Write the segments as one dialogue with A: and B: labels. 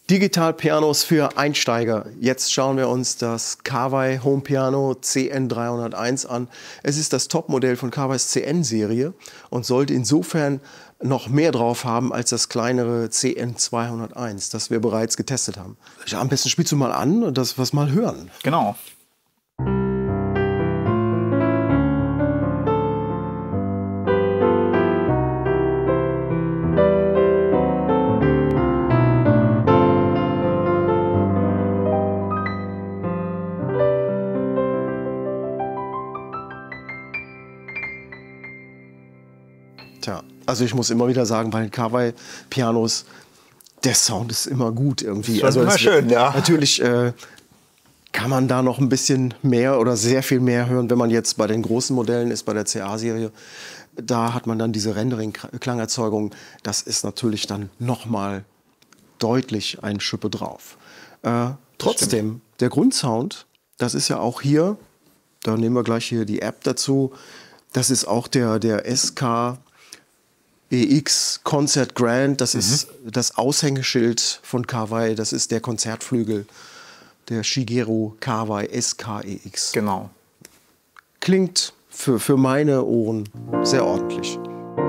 A: Digital-Pianos für Einsteiger. Jetzt schauen wir uns das Kawai Home Piano CN301 an. Es ist das Topmodell von Kawais CN-Serie und sollte insofern noch mehr drauf haben als das kleinere CN201, das wir bereits getestet haben. Ja, am besten spielst du mal an und das was mal hören.
B: Genau.
A: Tja, also ich muss immer wieder sagen, bei den Kawai-Pianos, der Sound ist immer gut irgendwie.
B: Das ist immer schön, ja.
A: Natürlich kann man da noch ein bisschen mehr oder sehr viel mehr hören, wenn man jetzt bei den großen Modellen ist, bei der CA-Serie. Da hat man dann diese Rendering-Klangerzeugung. Das ist natürlich dann nochmal deutlich eine Schippe drauf. Trotzdem, der Grundsound, das ist ja auch hier, da nehmen wir gleich hier die App dazu, das ist auch der SK-EX Concert Grand, das ist das Aushängeschild von Kawai, das ist der Konzertflügel, der Shigeru Kawai SK-EX.
B: Genau.
A: Klingt für meine Ohren sehr ordentlich.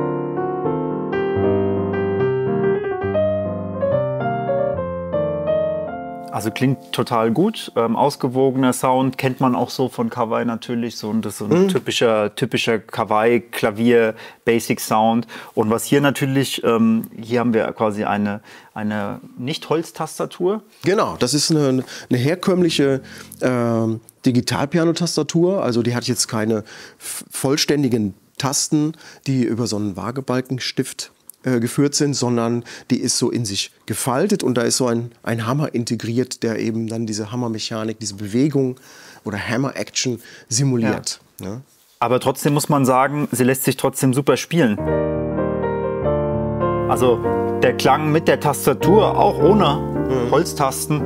B: Also klingt total gut, ausgewogener Sound, kennt man auch so von Kawai natürlich, das ist so ein typischer Kawai-Klavier-Basic-Sound. Und was hier natürlich, hier haben wir quasi eine Nicht-Holz-Tastatur.
A: Genau, das ist eine herkömmliche Digital-Piano-Tastatur, also die hat jetzt keine vollständigen Tasten, die über so einen Waagebalkenstift geführt sind, sondern die ist so in sich gefaltet und da ist so ein Hammer integriert, der eben dann diese Hammermechanik, diese Bewegung oder Hammer-Action simuliert. Ja. Ja.
B: Aber trotzdem muss man sagen, sie lässt sich trotzdem super spielen. Also der Klang mit der Tastatur, auch ohne Holztasten.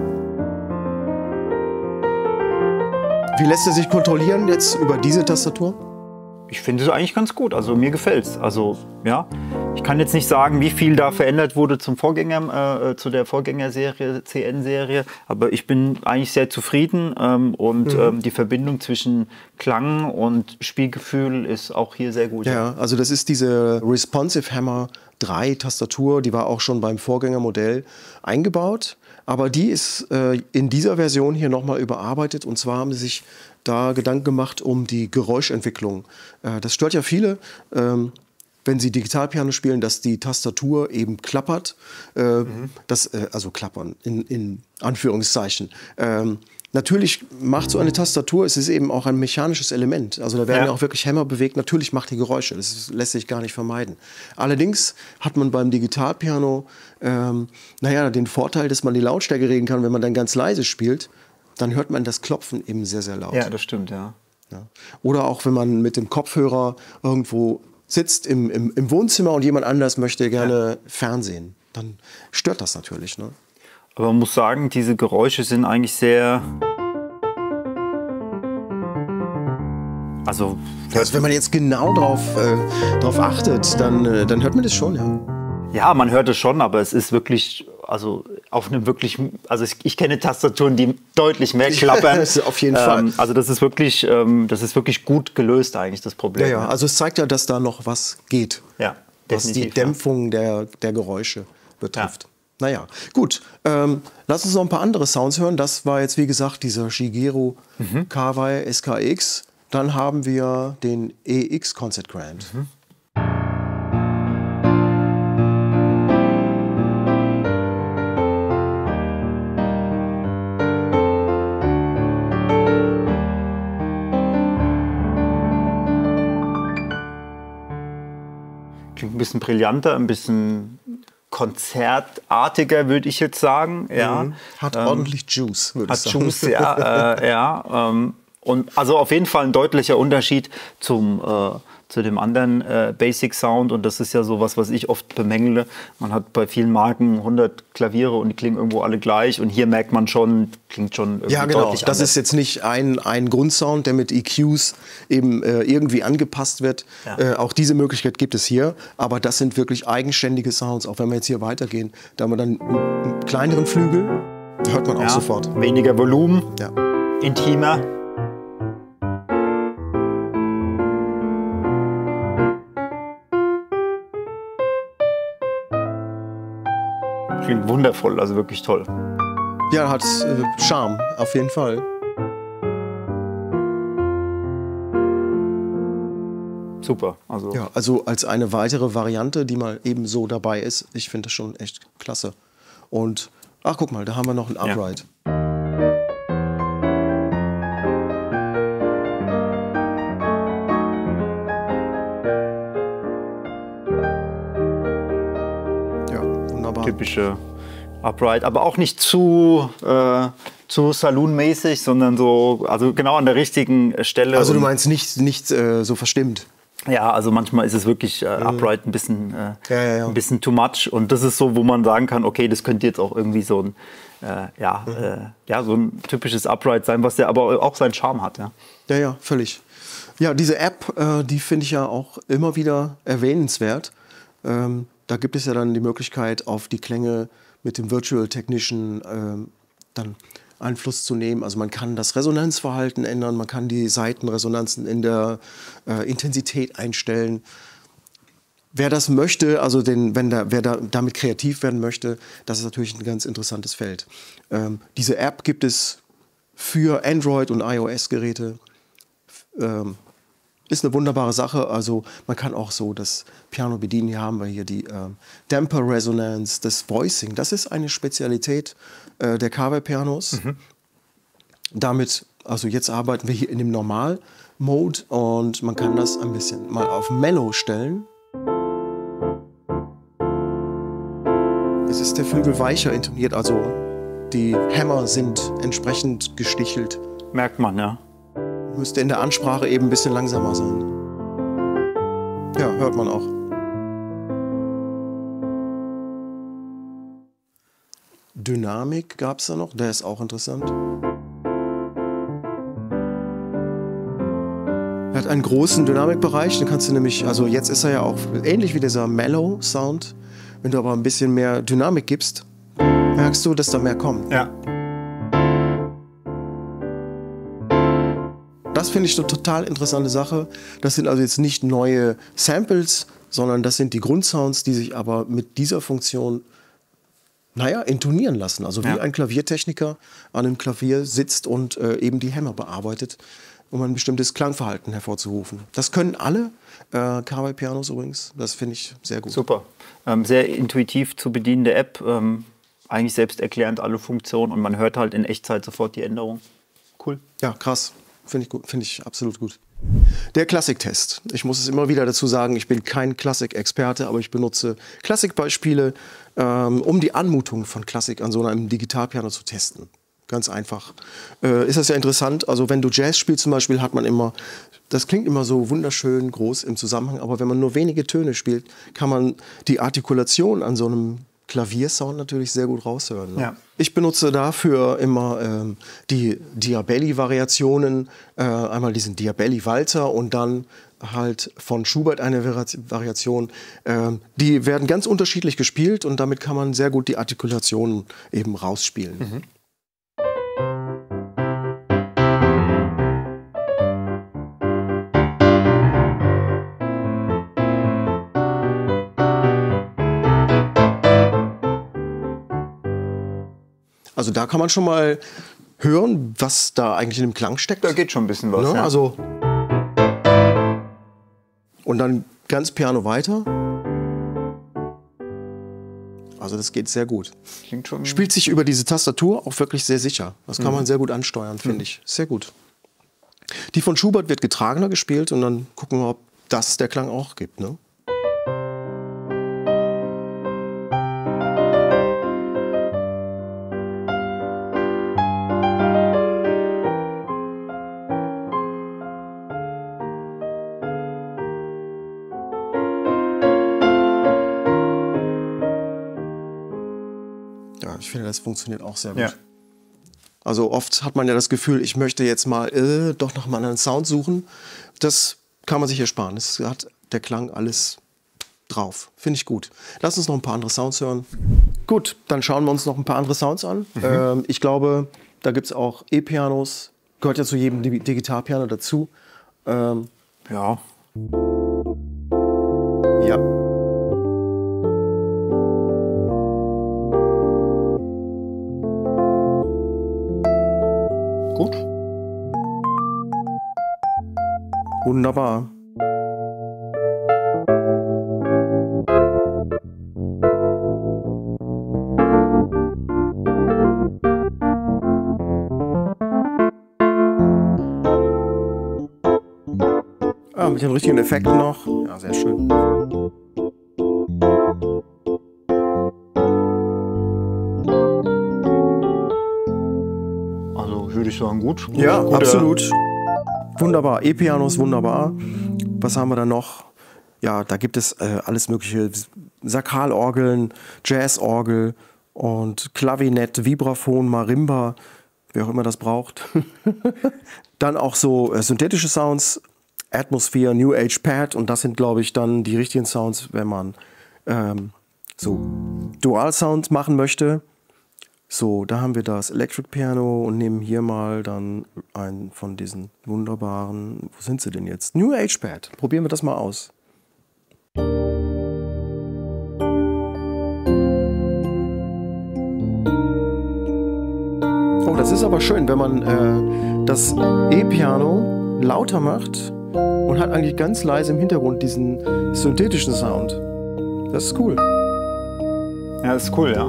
A: Wie lässt er sich kontrollieren jetzt über diese Tastatur?
B: Ich finde es eigentlich ganz gut, also mir gefällt es. Also, ja. Ich kann jetzt nicht sagen, wie viel da verändert wurde zu der Vorgängerserie, CN-Serie, aber ich bin eigentlich sehr zufrieden die Verbindung zwischen Klang und Spielgefühl ist auch hier sehr gut.
A: Ja, also das ist diese Responsive Hammer 3 Tastatur, die war auch schon beim Vorgängermodell eingebaut, aber die ist in dieser Version hier nochmal überarbeitet und zwar haben sie sich da Gedanken gemacht um die Geräuschentwicklung. Das stört ja viele, wenn sie Digitalpiano spielen, dass die Tastatur eben klappert. Also klappern in Anführungszeichen. Natürlich macht so eine Tastatur, es ist eben auch ein mechanisches Element. Also da werden ja auch wirklich Hämmer bewegt. Natürlich macht die Geräusche, das lässt sich gar nicht vermeiden. Allerdings hat man beim Digitalpiano den Vorteil, dass man die Lautstärke regeln kann, wenn man dann ganz leise spielt. Dann hört man das Klopfen eben sehr, sehr laut.
B: Ja, das stimmt, ja.
A: Oder auch wenn man mit dem Kopfhörer irgendwo sitzt im Wohnzimmer und jemand anders möchte gerne Fernsehen, dann stört das natürlich. Ne?
B: Aber man muss sagen, diese Geräusche sind eigentlich sehr... Also
A: wenn man jetzt genau drauf achtet, dann hört man das schon, ja.
B: Ja, man hört es schon, aber es ist wirklich, ich kenne Tastaturen, die deutlich mehr klappern.
A: Auf jeden Fall.
B: Also das ist wirklich gut gelöst eigentlich, das Problem.
A: Ja, also es zeigt ja, dass da noch was geht.
B: Ja,
A: was die Dämpfung der Geräusche betrifft. Ja. Naja, gut. Lass uns noch ein paar andere Sounds hören. Das war jetzt, wie gesagt, dieser Shigeru Kawai SK-EX. Dann haben wir den EX Concert Grand.
B: Klingt ein bisschen brillanter, ein bisschen konzertartiger, würde ich jetzt sagen. Ja.
A: Hat ordentlich Juice, würde ich sagen.
B: Hat Juice, ja. Und also auf jeden Fall ein deutlicher Unterschied zum zu dem anderen Basic Sound. Und das ist ja sowas, was ich oft bemängele. Man hat bei vielen Marken 100 Klaviere und die klingen irgendwo alle gleich. Und hier merkt man schon, klingt schon irgendwie
A: ja, genau.
B: deutlich
A: Das
B: anders.
A: ist jetzt nicht ein Grundsound, der mit EQs eben irgendwie angepasst wird.
B: Ja.
A: Auch diese Möglichkeit gibt es hier. Aber das sind wirklich eigenständige Sounds. Auch wenn wir jetzt hier weitergehen, da haben wir dann einen kleineren Flügel, hört man auch sofort.
B: Weniger Volumen,
A: Ja.
B: intimer. Klingt wundervoll, also wirklich toll.
A: Ja, hat Charme, auf jeden Fall.
B: Super. Also
A: Ja, also als eine weitere Variante, die mal eben so dabei ist, ich finde das schon echt klasse. Und, ach guck mal, da haben wir noch ein Upright. Ja, wunderbar.
B: typische Upright, aber auch nicht zu Saloon-mäßig, sondern so, also genau an der richtigen Stelle.
A: Also du
B: Und-
A: meinst nicht so verstimmt?
B: Ja, also manchmal ist es wirklich Upright ein bisschen,
A: Ja.
B: ein bisschen too much. Und das ist so, wo man sagen kann, okay, das könnte jetzt auch irgendwie so ein, so ein typisches Upright sein, was ja aber auch seinen Charme hat. Ja.
A: Ja, völlig. Ja, diese App, die finde ich ja auch immer wieder erwähnenswert. Da gibt es ja dann die Möglichkeit, auf die Klänge mit dem Virtual Technician dann Einfluss zu nehmen. Also man kann das Resonanzverhalten ändern, man kann die Saitenresonanzen in der Intensität einstellen. Wer das möchte, also wer damit kreativ werden möchte, das ist natürlich ein ganz interessantes Feld. Diese App gibt es für Android- und iOS-Geräte. Ist eine wunderbare Sache. Also man kann auch so das Piano bedienen. Hier haben wir hier die Damper Resonance, das Voicing. Das ist eine Spezialität der Carver-Pianos. Damit, also jetzt arbeiten wir hier in dem Normal-Mode und man kann das ein bisschen mal auf Mellow stellen. Es ist der Flügel weicher intoniert, also die Hämmer sind entsprechend gestichelt.
B: Merkt man, ja.
A: Müsste in der Ansprache eben ein bisschen langsamer sein. Ja, hört man auch. Dynamik gab es da noch, der ist auch interessant. Er hat einen großen Dynamikbereich, den kannst du nämlich, also jetzt ist er ja auch ähnlich wie dieser Mellow Sound. Wenn du aber ein bisschen mehr Dynamik gibst, merkst du, dass da mehr kommt.
B: Ja.
A: Das finde ich eine total interessante Sache. Das sind also jetzt nicht neue Samples, sondern das sind die Grundsounds, die sich aber mit dieser Funktion, intonieren lassen. Also wie ein Klaviertechniker an einem Klavier sitzt und eben die Hämmer bearbeitet, um ein bestimmtes Klangverhalten hervorzurufen. Das können alle Carver-Pianos übrigens. Das finde ich sehr gut.
B: Super. Sehr intuitiv zu bedienende App. Eigentlich selbsterklärend alle Funktionen und man hört halt in Echtzeit sofort die Änderung. Cool.
A: Ja, krass. Finde ich gut. Finde ich absolut gut. Der Klassiktest. Ich muss es immer wieder dazu sagen, ich bin kein Klassik-Experte, aber ich benutze Klassikbeispiele, um die Anmutung von Klassik an so einem Digitalpiano zu testen. Ganz einfach. Ist das ja interessant. Also wenn du Jazz spielst zum Beispiel, hat man immer, das klingt immer so wunderschön groß im Zusammenhang, aber wenn man nur wenige Töne spielt, kann man die Artikulation an so einem Klaviersound natürlich sehr gut raushören. Ne?
B: Ja.
A: Ich benutze dafür immer die Diabelli-Variationen, einmal diesen Diabelli-Walzer und dann halt von Schubert eine Variation. Die werden ganz unterschiedlich gespielt und damit kann man sehr gut die Artikulationen eben rausspielen.
B: Mhm.
A: Also da kann man schon mal hören, was da eigentlich in dem Klang steckt.
B: Da geht schon ein bisschen was.
A: Ne?
B: Ja.
A: Also und dann ganz Piano weiter. Also das geht sehr gut.
B: Klingt schon.
A: Spielt sich über diese Tastatur auch wirklich sehr sicher. Das kann man sehr gut ansteuern, finde ich. Sehr gut. Die von Schubert wird getragener gespielt und dann gucken wir, ob das der Klang auch gibt. Ne? finde, das funktioniert auch sehr gut.
B: Ja.
A: Also oft hat man ja das Gefühl, ich möchte jetzt mal doch noch mal einen Sound suchen. Das kann man sich ersparen. Es hat der Klang alles drauf. Finde ich gut. Lass uns noch ein paar andere Sounds hören. Gut, dann schauen wir uns noch ein paar andere Sounds an. Ich glaube, da gibt es auch E-Pianos. Gehört ja zu jedem Digitalpiano dazu.
B: Ja.
A: Ja.
B: Gut.
A: Wunderbar. Mit den richtigen Effekten noch. Ja, sehr schön.
B: Also würde ich sagen, gut.
A: Ja, absolut. Wunderbar. E-Pianos, wunderbar. Was haben wir da noch? Ja, da gibt es alles mögliche. Sakralorgeln, Jazzorgel und Klavinett, Vibraphon, Marimba, wer auch immer das braucht. Dann auch so synthetische Sounds. Atmosphere, New Age Pad, und das sind, glaube ich, dann die richtigen Sounds, wenn man so Dual Sound machen möchte. So, da haben wir das Electric Piano und nehmen hier mal dann einen von diesen wunderbaren, wo sind sie denn jetzt? New Age Pad. Probieren wir das mal aus. Oh, das ist aber schön, wenn man das E-Piano lauter macht und hat eigentlich ganz leise im Hintergrund diesen synthetischen Sound. Das ist cool.
B: Ja, das ist cool, ja.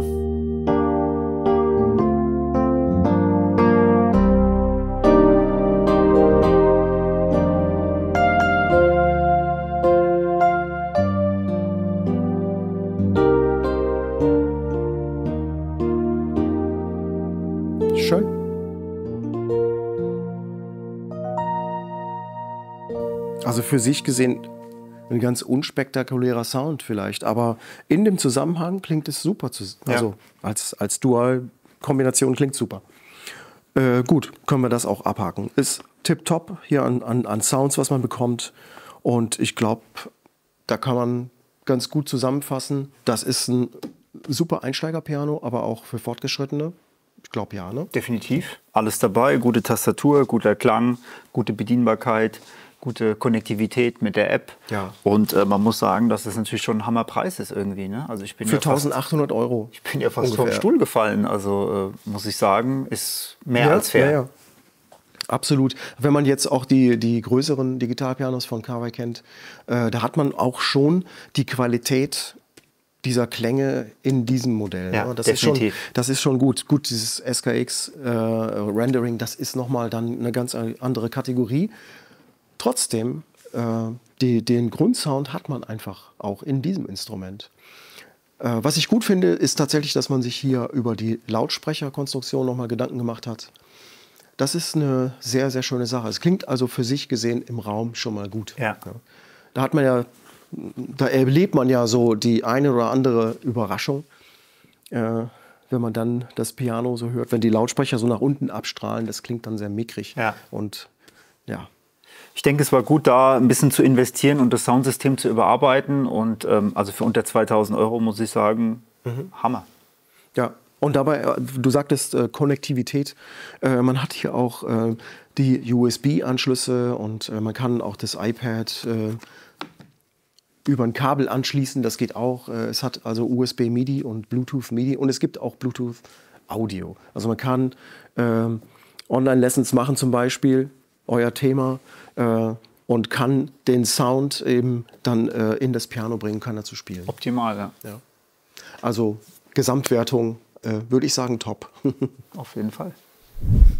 A: Schön. Also für sich gesehen ein ganz unspektakulärer Sound vielleicht, aber in dem Zusammenhang klingt es super. Also als Dual-Kombination klingt super. Gut, können wir das auch abhaken. Ist tipptopp hier an Sounds, was man bekommt. Und ich glaube, da kann man ganz gut zusammenfassen. Das ist ein super Einsteigerpiano, aber auch für Fortgeschrittene. Ich glaube ja, ne?
B: Definitiv. Alles dabei, gute Tastatur, guter Klang, gute Bedienbarkeit, gute Konnektivität mit der App.
A: Ja.
B: Und man muss sagen, dass das natürlich schon ein Hammerpreis ist irgendwie. Ne? Also ich bin
A: für
B: ja fast,
A: 1.800 Euro.
B: Ich bin ja fast
A: ungefähr
B: vom Stuhl gefallen. Also muss ich sagen, ist mehr als fair.
A: Ja. Absolut. Wenn man jetzt auch die größeren Digitalpianos von Kawai kennt, da hat man auch schon die Qualität dieser Klänge in diesem Modell.
B: Ja,
A: ne?
B: definitiv.
A: Das ist schon gut. Gut, dieses SKX Rendering, das ist nochmal dann eine ganz andere Kategorie. Trotzdem, den Grundsound hat man einfach auch in diesem Instrument. Was ich gut finde, ist tatsächlich, dass man sich hier über die Lautsprecherkonstruktion nochmal Gedanken gemacht hat. Das ist eine sehr, sehr schöne Sache. Es klingt also für sich gesehen im Raum schon mal gut.
B: Ja.
A: Da hat man ja, da erlebt man ja so die eine oder andere Überraschung, wenn man dann das Piano so hört, wenn die Lautsprecher so nach unten abstrahlen, das klingt dann sehr mickrig.
B: Ja.
A: Und ja.
B: Ich denke, es war gut, da ein bisschen zu investieren und das Soundsystem zu überarbeiten. Und also für unter 2.000 Euro muss ich sagen, Hammer.
A: Ja, und dabei, du sagtest Konnektivität, man hat hier auch die USB-Anschlüsse und man kann auch das iPad über ein Kabel anschließen, das geht auch. Es hat also USB MIDI und Bluetooth MIDI und es gibt auch Bluetooth Audio. Also man kann Online-Lessons machen zum Beispiel, euer Thema, und kann den Sound eben dann in das Piano bringen, kann dazu spielen.
B: Optimal, ja.
A: Ja. Also Gesamtwertung würde ich sagen top.
B: Auf jeden Fall.